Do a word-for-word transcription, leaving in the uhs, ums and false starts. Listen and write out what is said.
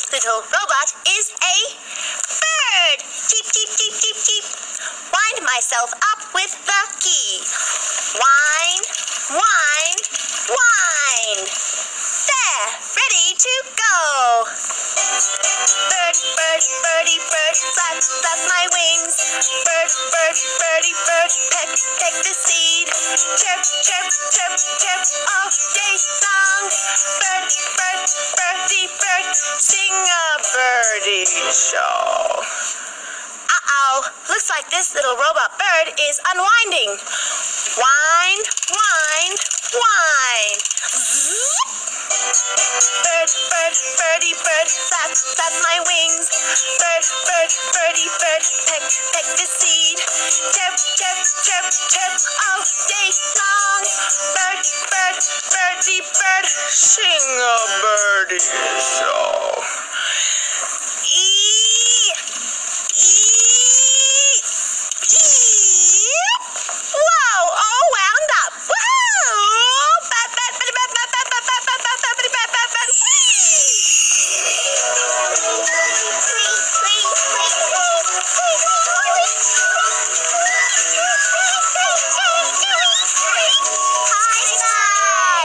little robot is a bird. Cheep, cheep, cheep, cheep, cheep. Wind myself up with the key. Wind, wind, wind. There, ready to go. Bird, bird, birdie, bird, flap, flap my wings. Bird, bird, birdie, bird, peck, peck the seed. Chirp, chirp, chirp, chirp, all day long. Bird, bird, birdie, bird, sing a birdie show. Uh-oh, looks like this little robot bird is unwinding. Wind, wind, wind. Bird, bird, birdie, bird, flap, flap my wings. Bird, bird, birdie, bird, peck, peck the seed. Chirp, chirp, chirp, chirp, all day long. Bird, bird, birdie, bird, sing a bird.